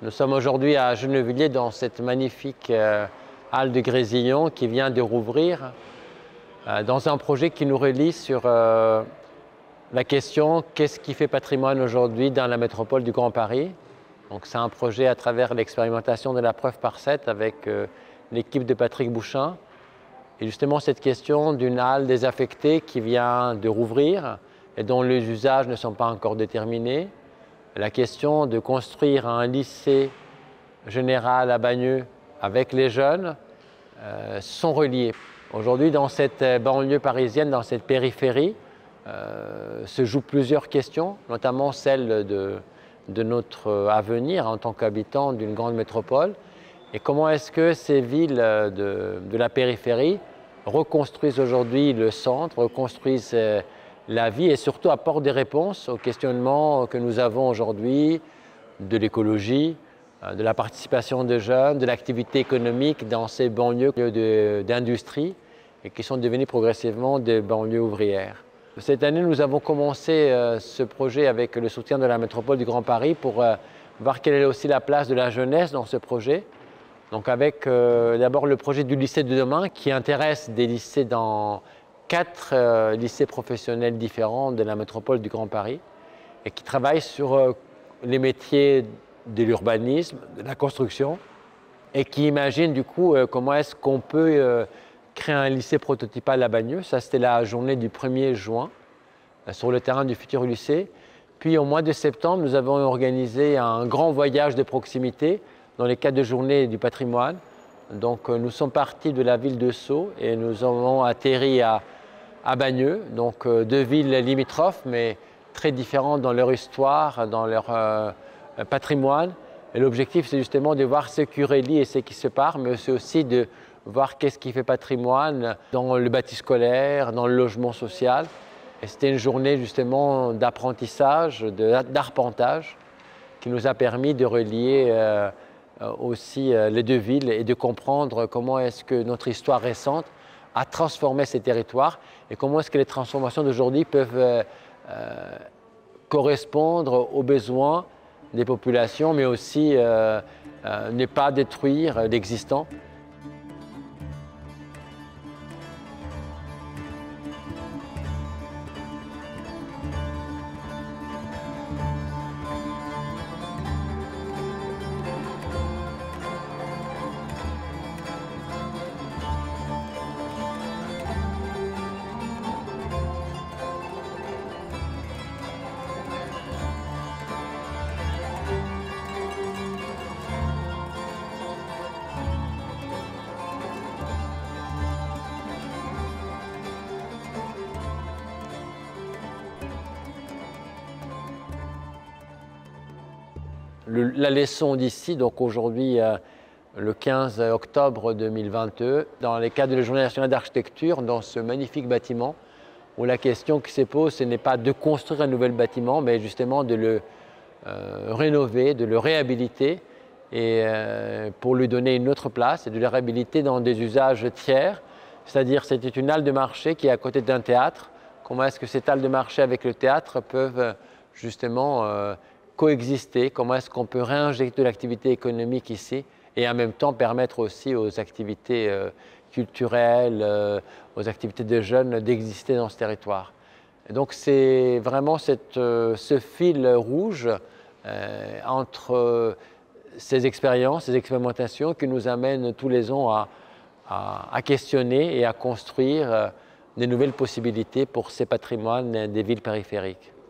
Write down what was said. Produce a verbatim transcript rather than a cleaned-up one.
Nous sommes aujourd'hui à Gennevilliers dans cette magnifique euh, halle de Grésillon qui vient de rouvrir euh, dans un projet qui nous relie sur euh, la question qu'est-ce qui fait patrimoine aujourd'hui dans la métropole du Grand Paris. Donc c'est un projet à travers l'expérimentation de la preuve par sept avec euh, l'équipe de Patrick Bouchin. Et justement cette question d'une halle désaffectée qui vient de rouvrir et dont les usages ne sont pas encore déterminés. La question de construire un lycée général à Bagneux avec les jeunes euh, sont reliés. Aujourd'hui, dans cette banlieue parisienne, dans cette périphérie, euh, se jouent plusieurs questions, notamment celle de, de notre avenir en tant qu'habitants d'une grande métropole. Et comment est-ce que ces villes de, de la périphérie reconstruisent aujourd'hui le centre, reconstruisent la vie et surtout apportent des réponses aux questionnements que nous avons aujourd'hui de l'écologie, de la participation des jeunes, de l'activité économique dans ces banlieues d'industrie et qui sont devenues progressivement des banlieues ouvrières. Cette année, nous avons commencé ce projet avec le soutien de la métropole du Grand Paris pour voir quelle est aussi la place de la jeunesse dans ce projet. Donc avec euh, d'abord le projet du lycée de demain qui intéresse des lycées dans quatre euh, lycées professionnels différents de la métropole du Grand Paris et qui travaille sur euh, les métiers de l'urbanisme, de la construction et qui imagine du coup euh, comment est-ce qu'on peut euh, créer un lycée prototypal à Bagneux. Ça c'était la journée du premier juin euh, sur le terrain du futur lycée. Puis au mois de septembre, nous avons organisé un grand voyage de proximité dans les quatre journées du patrimoine. Donc nous sommes partis de la ville de Sceaux et nous avons atterri à, à Bagneux, donc deux villes limitrophes mais très différentes dans leur histoire, dans leur euh, patrimoine. Et l'objectif c'est justement de voir ce qui relie et ce qui se sépare, mais c'est aussi de voir qu'est-ce qui fait patrimoine dans le bâti scolaire, dans le logement social. Et c'était une journée justement d'apprentissage, d'arpentage qui nous a permis de relier euh, aussi les deux villes et de comprendre comment est-ce que notre histoire récente a transformé ces territoires et comment est-ce que les transformations d'aujourd'hui peuvent euh, correspondre aux besoins des populations, mais aussi euh, euh, ne pas détruire l'existant. Le, la leçon d'ici, donc aujourd'hui, euh, le quinze octobre deux mille vingt-deux, dans le cadre de la Journée nationale d'architecture, dans ce magnifique bâtiment, où la question qui se pose, ce n'est pas de construire un nouvel bâtiment, mais justement de le euh, rénover, de le réhabiliter, et euh, pour lui donner une autre place, et de le réhabiliter dans des usages tiers, c'est-à-dire c'était une halle de marché qui est à côté d'un théâtre. Comment est-ce que cette halle de marché avec le théâtre peuvent justement euh, coexister, comment est-ce qu'on peut réinjecter de l'activité économique ici et en même temps permettre aussi aux activités euh, culturelles, euh, aux activités de jeunes d'exister dans ce territoire. Et donc c'est vraiment cette, euh, ce fil rouge euh, entre euh, ces expériences, ces expérimentations qui nous amènent tous les ans à, à, à questionner et à construire euh, des nouvelles possibilités pour ces patrimoines des villes périphériques.